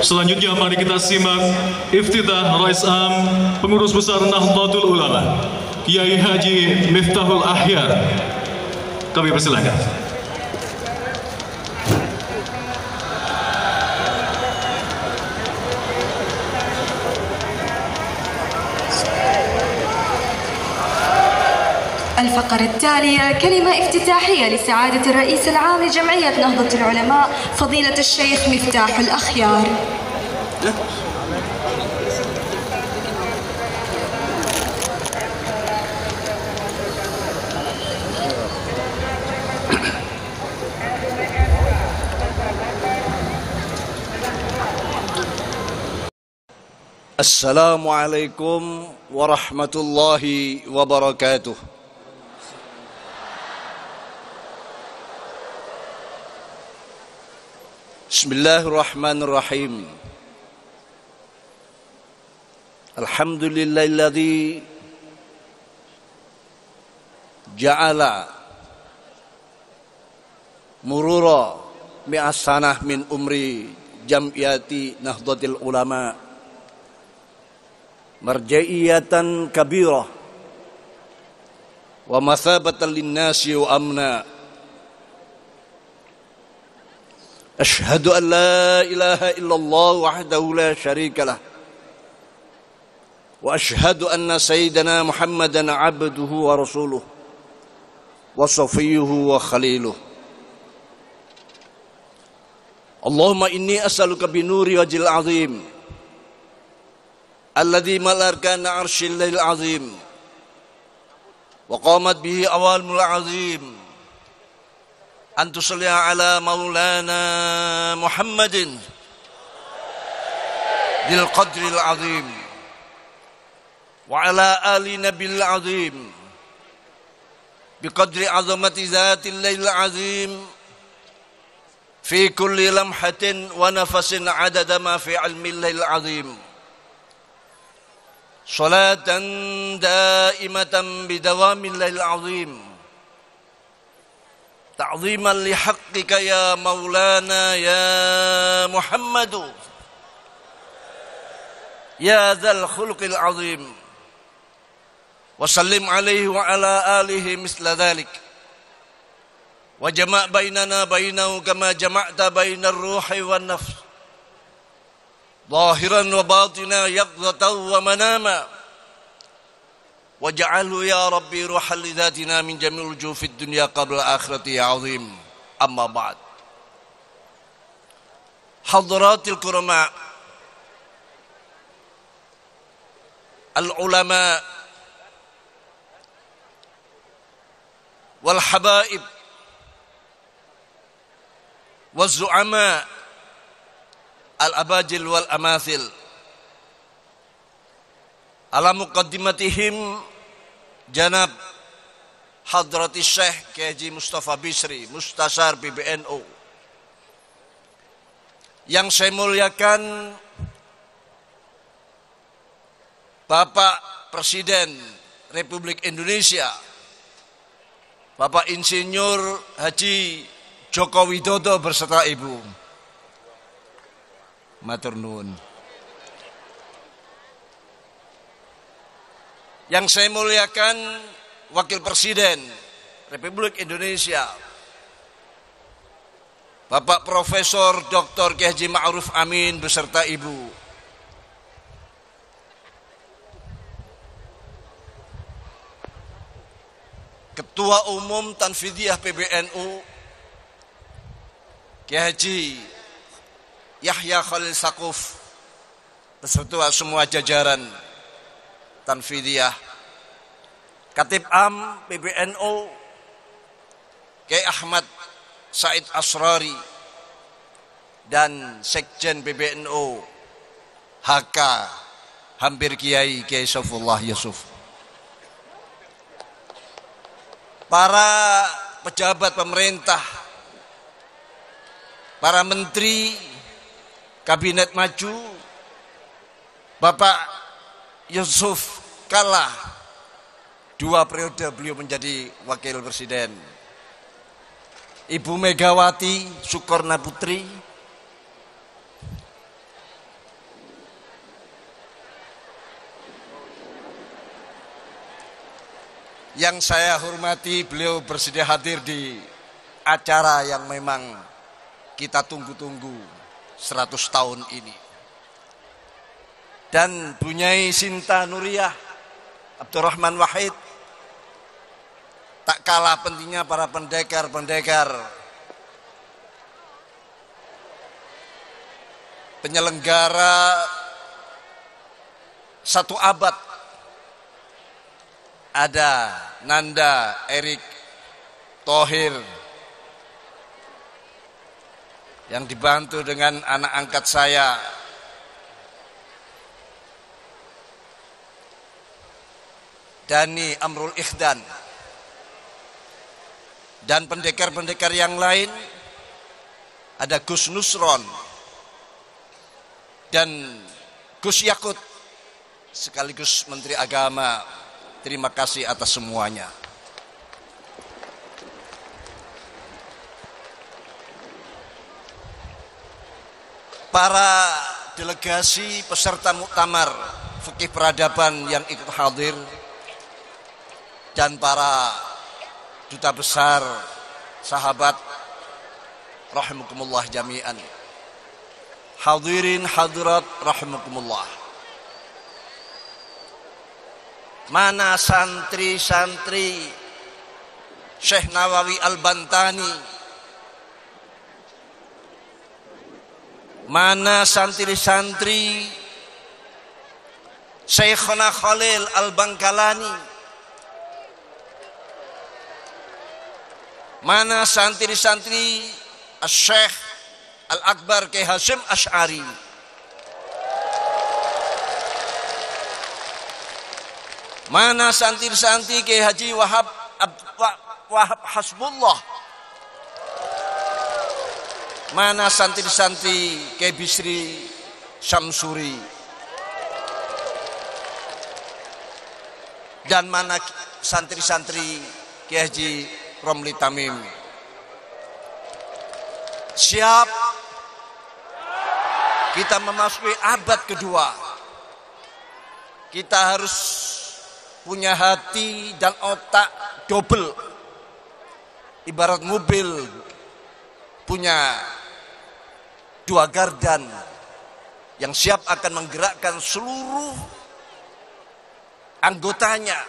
Selanjutnya mari kita simak iftitah Rais Am Pengurus Besar Nahdlatul Ulama Kiai Haji Miftahul Ahyar. Kami persilakan. الفقرة التالية كلمة افتتاحية لسعادة الرئيس العام لجمعية نهضة العلماء فضيلة الشيخ مفتاح الأخيار. Assalamualaikum warahmatullahi wabarakatuh. Bismillahirrahmanirrahim. Alhamdulillahilladzi ja'ala murura mi'as sanah min umri jam'iyati Nahdlatul Ulama marja'iyatan kabirah wa mathabatan linnasi wa amna. Ashhadu an la ilaha illallah wahdahu la syarika lah wa ashhadu anna sayyidana Muhammadan abduhu wa rasuluh wa safiyyuhu wa khaliluh. Allahumma inni as'aluka binuri wajhil azim alladhi malarkana arshil lail azim wa qamat bihi awalmul azim an tusalli ala maulana Muhammadin dil qadril azim wa ala ali nabil azim biqadri azamati zatil lail azim fi kulli lamhatin wa nafasin adada ma fi ilmi lail azim. Salatan daimatan bidawamil lail azim ta'ziman lihaqqika ya maulana ya Muhammadu ya dzal khuluqil azim wa sallim alaihi wa ala alihi misla dzalik wa jama' bainana bainahu kama jama'ta bainar ruhi wan nafs zahiran wa batina yaqzatan wa manama waj'alhu ya rabbi ruhal lidzatina min jamil wujuh fid dunya qabla akhirati ya azim. Amma ba'd. Hadratil kurama al ulama wal habaib wal zu'ama al abajil wal amathil ala muqaddimatihim Janab Hadrati Syekh Kiai Mustafa Bisri Mustasar PBNU. Yang saya muliakan Bapak Presiden Republik Indonesia Bapak Insinyur Haji Joko Widodo berserta Ibu. Matur nuwun. Yang saya muliakan Wakil Presiden Republik Indonesia Bapak Profesor Dr. Kiai Haji Ma'ruf Amin beserta Ibu. Ketua Umum Tanfidiyah PBNU Kiai Haji Yahya Khalil Saquf beserta semua jajaran Tanfidiyah, Katib Am PBNU Kiai Ahmad Said Asrari dan Sekjen PBNU HK Hampir Kiai Kiai Saifullah Yusuf. Para pejabat pemerintah, para menteri Kabinet Maju, Bapak Yusuf Kalla 2 periode beliau menjadi wakil presiden, Ibu Megawati Soekarno Putri, Yang saya hormati, beliau bersedia hadir di acara yang memang kita tunggu-tunggu 100 tahun ini. Dan Bunyai Sinta Nuriyah Abdurrahman Wahid, tak kalah pentingnya para pendekar-pendekar, penyelenggara satu abad. Ada Nanda, Erik, Thohir, yang dibantu dengan anak angkat saya, Dani Amrul Ikhdan, dan pendekar-pendekar yang lain. Ada Gus Nusron dan Gus Yakut sekaligus Menteri Agama. Terima kasih atas semuanya. Para delegasi peserta muktamar fikih peradaban yang ikut hadir, dan para duta besar, sahabat, rahimakumullah jami'an. Hadirin hadirat rahimakumullah. Mana santri-santri Syekh Nawawi Al-Bantani, mana santri-santri Syekhona Khalil Al-Bangkalani, mana santri-santri Syekh Al-Akbar Kiai Hasyim Asy'ari, mana santri-santri Kiai Haji Wahab Hasbullah, mana santri-santri Kiai Bisri Syamsuri, dan mana santri-santri Kiai Haji Romli Tamim. Siap kita memasuki abad kedua. Kita harus punya hati dan otak double. Ibarat mobil punya dua gardan yang siap akan menggerakkan seluruh anggotanya,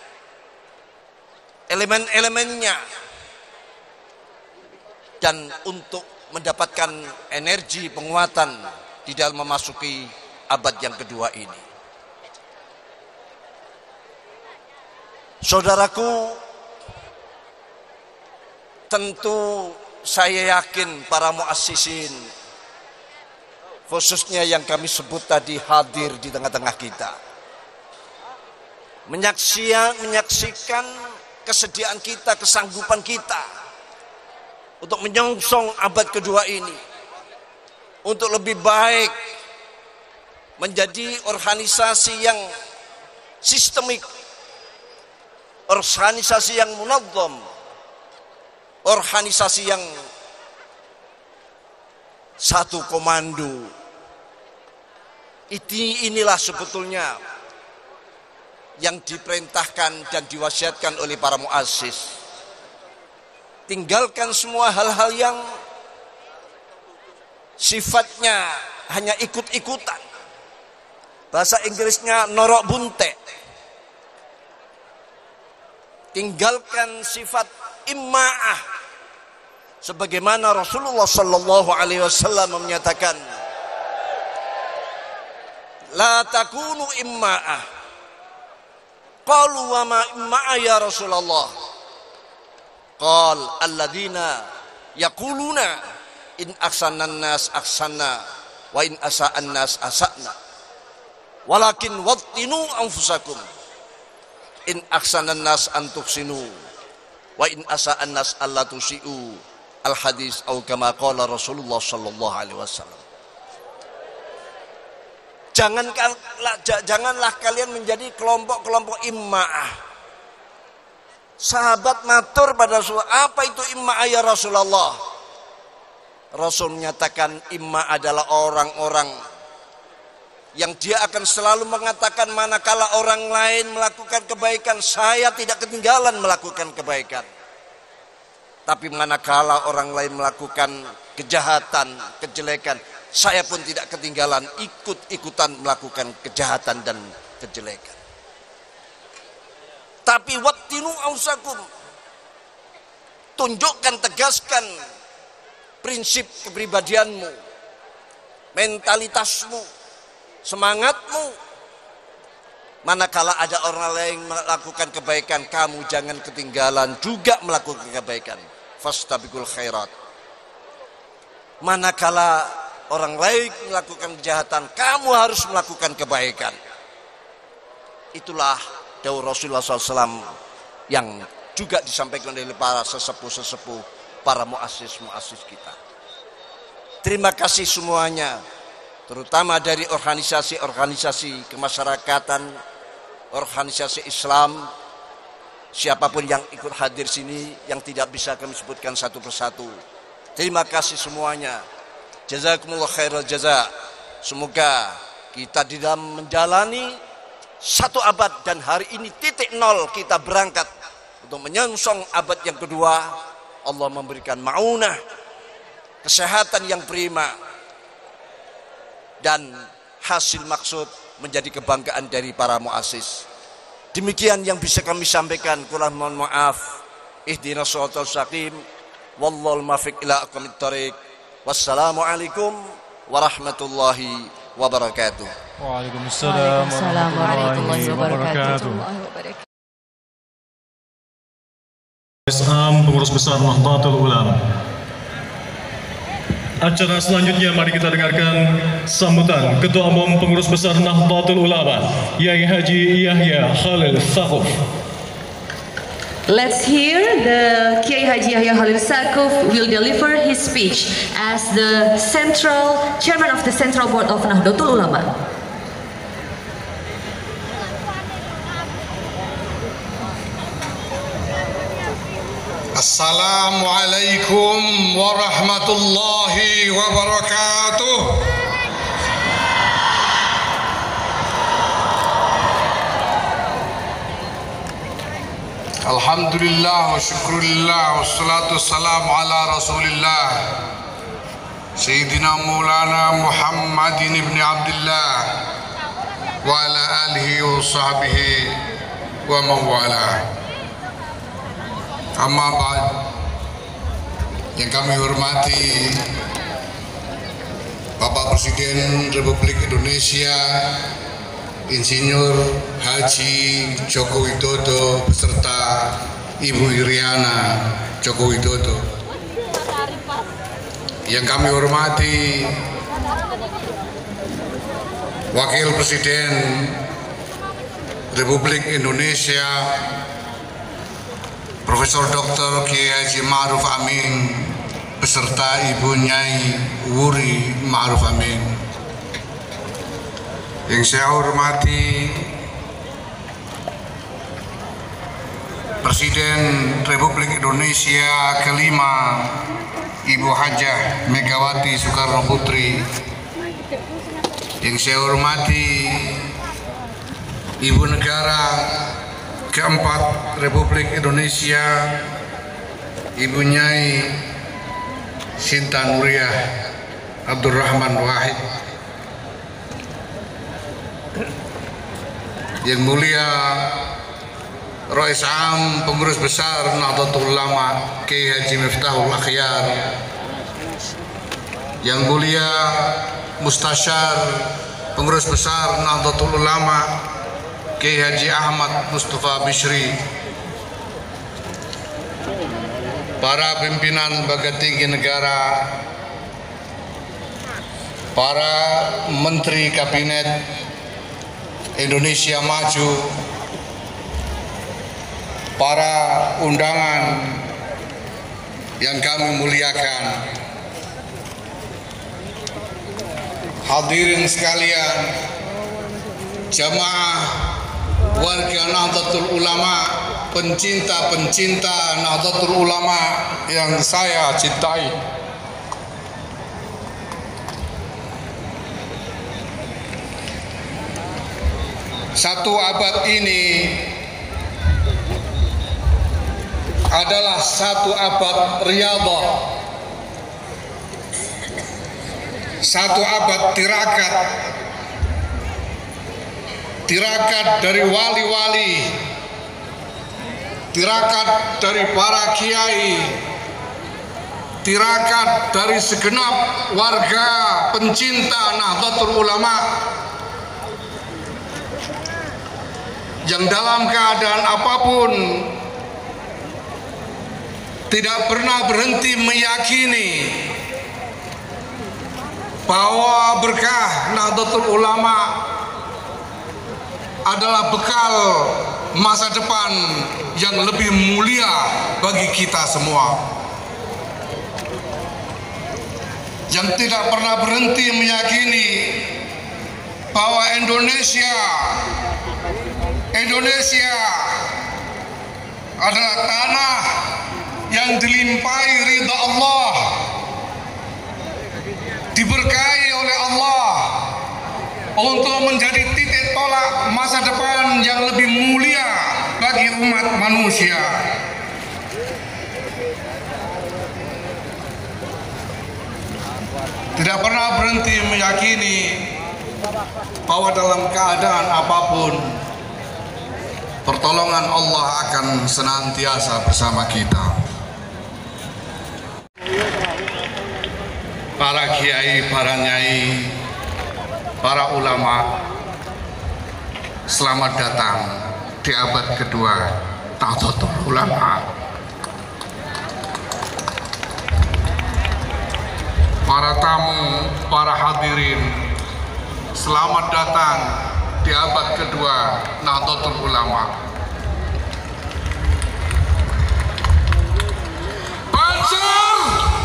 elemen-elemennya, dan untuk mendapatkan energi penguatan di dalam memasuki abad yang kedua ini. Saudaraku, tentu saya yakin para muassisin, khususnya yang kami sebut tadi, hadir di tengah-tengah kita, menyaksikan kesediaan kita, kesanggupan kita untuk menyongsong abad kedua ini, untuk lebih baik menjadi organisasi yang sistemik, organisasi yang munazzam, organisasi yang satu komando. Inilah sebetulnya yang diperintahkan dan diwasiatkan oleh para muassis. Tinggalkan semua hal-hal yang sifatnya hanya ikut-ikutan. Bahasa Inggrisnya norok bunte. Tinggalkan sifat imma'ah, sebagaimana Rasulullah sallallahu alaihi wasallam menyatakan, la takunu imma'ah. Qalu wa ma imma'ah ya Rasulullah? Qal alladzina yaquluna in ahsanan nas ahsanna wa in asa'an nas asa'na walakin wattinu anfusakum in ahsanan nas antuksinu wa in asa'an nas alla tusi'u. Al hadis atau kama qala Rasulullah sallallahu alaihi wasallam. Janganlah kalian menjadi kelompok-kelompok imma'ah. Sahabat matur pada Rasulullah, apa itu imma'ah ya Rasulullah? Rasul menyatakan imma'ah adalah orang-orang yang dia akan selalu mengatakan manakala orang lain melakukan kebaikan, saya tidak ketinggalan melakukan kebaikan. Tapi manakala orang lain melakukan kejahatan, kejelekan, saya pun tidak ketinggalan ikut-ikutan melakukan kejahatan dan kejelekan. Tapi wattinu ausakum, tunjukkan, tegaskan prinsip kepribadianmu, mentalitasmu, semangatmu. Manakala ada orang lain melakukan kebaikan, kamu jangan ketinggalan juga melakukan kebaikan. Fastabiqul khairat. Manakala orang lain melakukan kejahatan, kamu harus melakukan kebaikan. Itulah dawuh Rasulullah SAW yang juga disampaikan oleh para sesepuh-sesepuh, para muassis-muassis kita. Terima kasih semuanya, terutama dari organisasi-organisasi kemasyarakatan, organisasi Islam, siapapun yang ikut hadir sini yang tidak bisa kami sebutkan satu persatu. Terima kasih semuanya. Jazakumullah khairal jaza. Semoga kita di dalam menjalani satu abad dan hari ini titik nol kita berangkat untuk menyongsong abad yang kedua. Allah memberikan maunah, kesehatan yang prima, dan hasil maksud menjadi kebanggaan dari para muassis. Demikian yang bisa kami sampaikan. Kurang mohon maaf. Ihdinas shiratal mustaqim. Wallahul muwaffiq ila aqwamit thoriq. Wassalamualaikum warahmatullahi wabarakatuh. Waalaikumsalam warahmatullahi wabarakatuh. Am Pengurus Besar Nahdlatul Ulama. Acara selanjutnya mari kita dengarkan sambutan Ketua Umum Pengurus Besar Nahdlatul Ulama, Yai Haji Yahya Khalil Saquf. Let's hear the Kiai Haji Yahya Khalil Saquf will deliver his speech as the chairman of the Central Board of Nahdlatul Ulama. Assalamualaikum warahmatullahi wabarakatuh. Alhamdulillah wa syukurillah wassalatu wassalamu ala rasulillah Sayyidina Maulana Muhammadin ibn Abdullah wa ala alihi wa sahbihi wa mawala. Amma ba'd. Yang kami hormati Bapak Presiden Republik Indonesia Insinyur Haji Joko Widodo beserta Ibu Iriana Joko Widodo. Yang kami hormati Wakil Presiden Republik Indonesia Profesor Dr. Kiai Haji Ma'ruf Amin beserta Ibu Nyai Wuri Ma'ruf Amin. Yang saya hormati Presiden Republik Indonesia kelima Ibu Hajah Megawati Soekarno Putri. Yang saya hormati Ibu Negara keempat Republik Indonesia Ibu Nyai Sinta Nuriyah Abdurrahman Wahid. Yang mulia Rais Am Pengurus Besar Nahdlatul Ulama Kiai Haji Miftahul Akhyar. Yang mulia Mustasyar Pengurus Besar Nahdlatul Ulama Kiai Haji Ahmad Mustafa Bishri, para pimpinan Lembaga Tinggi Negara, para Menteri Kabinet Indonesia Maju, para undangan yang kami muliakan, hadirin sekalian, jamaah warga Nahdlatul Ulama, pencinta-pencinta Nahdlatul Ulama yang saya cintai. satu abad ini adalah satu abad riyadhah, satu abad tirakat dari wali-wali, tirakat dari para kiai, tirakat dari segenap warga pencinta Nahdlatul Ulama yang dalam keadaan apapun tidak pernah berhenti meyakini bahwa berkah Nahdlatul Ulama adalah bekal masa depan yang lebih mulia bagi kita semua. Yang tidak pernah berhenti meyakini bahwa Indonesia adalah tanah yang dilimpahi ridha Allah, diberkahi oleh Allah untuk menjadi titik tolak masa depan yang lebih mulia bagi umat manusia. Tidak pernah berhenti meyakini bahwa dalam keadaan apapun pertolongan Allah akan senantiasa bersama kita. Para kiai, para nyai, para ulama, selamat datang di abad kedua Nahdlatul Ulama. Para tamu, para hadirin, selamat datang di abad kedua Nahdlatul Ulama. Banser,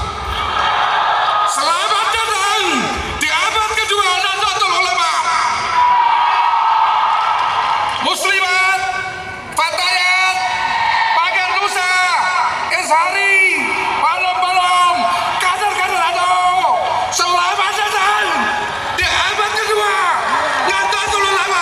selamat datang di abad kedua Nahdlatul Ulama. Muslimat, fatayat, pagar nusa, izhari, balom-balom, kader-kader ado, selamat datang di abad kedua Nahdlatul Ulama.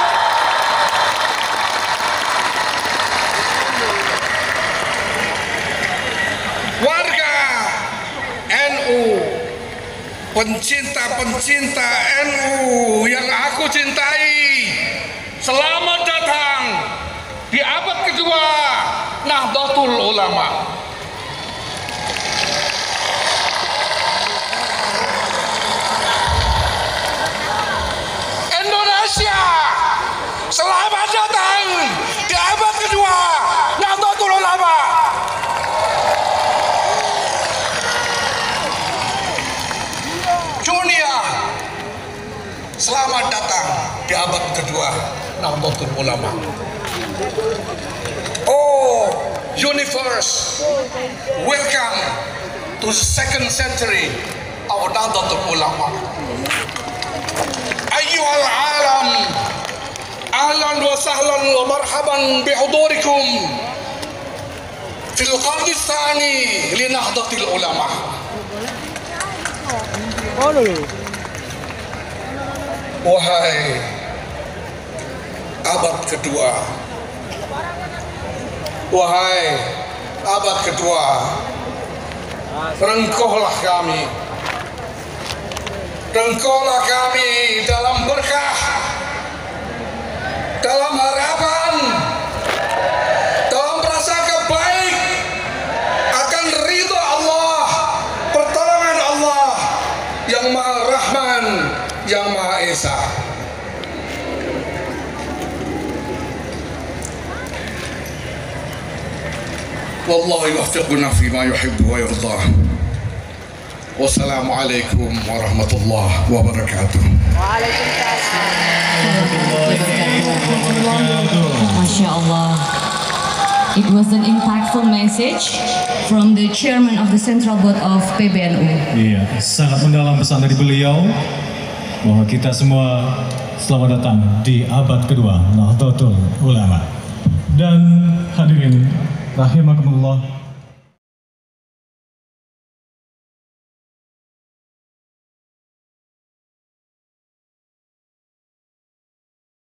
Warga NU, pencinta-pencinta NU yang aku cintai, selamat datang di abad kedua Nahdlatul Ulama. Indonesia, selamat datang di abad kedua Nahdlatul Ulama. Dunia, selamat datang di abad kedua Nahdlatul Ulama. Oh, universe, welcome to the second century of Nahdlatul Ulama. Ayyuhal alam, ahlan wa sahlan wa marhaban bihudurikum fil qarni tsani li Nahdlatul Ulama. Wahai abad kedua, wahai abad kedua, rengkuhlah kami dalam berkah, dalam harapan, dalam prasangka baik akan ridha Allah, pertolongan Allah yang Maha Rahman, yang Maha Esa. Wallahu yuwaffiquna fima yuhibbu wa yardah. Wassalamualaikum warahmatullahi wabarakatuh. Masya Allah. It was an impactful message from the chairman of the Central Board of PBNU. Iya, sangat mendalam pesan dari beliau bahwa kita semua selamat datang di abad kedua Nahdlatul Ulama. Dan hadirin rahimakumullah,